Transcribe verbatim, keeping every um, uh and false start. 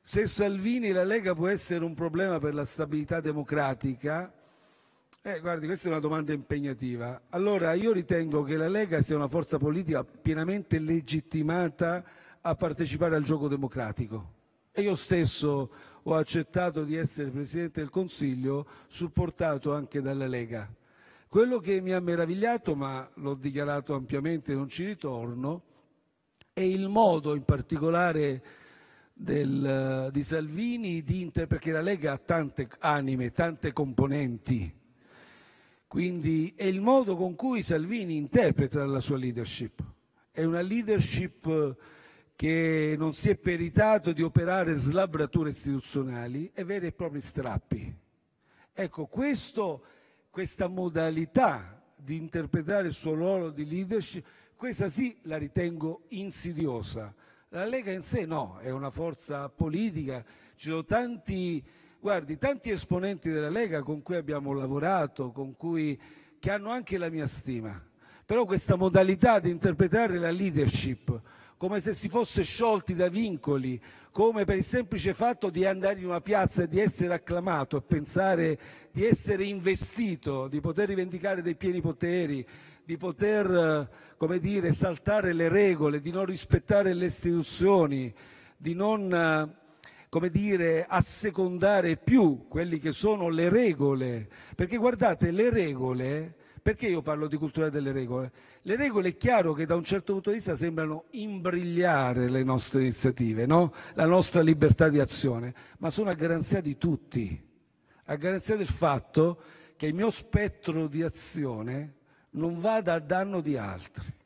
se Salvini e la Lega può essere un problema per la stabilità democratica, eh, guardi, questa è una domanda impegnativa. Allora io ritengo che la Lega sia una forza politica pienamente legittimata a partecipare al gioco democratico. E io stesso ho accettato di essere Presidente del Consiglio, supportato anche dalla Lega. Quello che mi ha meravigliato, ma l'ho dichiarato ampiamente, non ci ritorno, è il modo in particolare del, di Salvini, di inter, perché la Lega ha tante anime, tante componenti, quindi è il modo con cui Salvini interpreta la sua leadership. È una leadership che non si è peritato di operare slabrature istituzionali e veri e propri strappi. Ecco, questo, questa modalità di interpretare il suo ruolo di leadership, questa sì la ritengo insidiosa. La Lega in sé no, è una forza politica, ci sono tanti, guardi, tanti esponenti della Lega con cui abbiamo lavorato, con cui, che hanno anche la mia stima. Però questa modalità di interpretare la leadership come se si fosse sciolti da vincoli, come per il semplice fatto di andare in una piazza e di essere acclamato e pensare di essere investito, di poter rivendicare dei pieni poteri, di poter, come dire, saltare le regole, di non rispettare le istituzioni, di non, come dire, assecondare più quelli che sono le regole. Perché guardate, le regole, perché io parlo di cultura delle regole? Le regole è chiaro che da un certo punto di vista sembrano imbrigliare le nostre iniziative, no? La nostra libertà di azione, ma sono a garanzia di tutti, a garanzia del fatto che il mio spettro di azione non vada a danno di altri.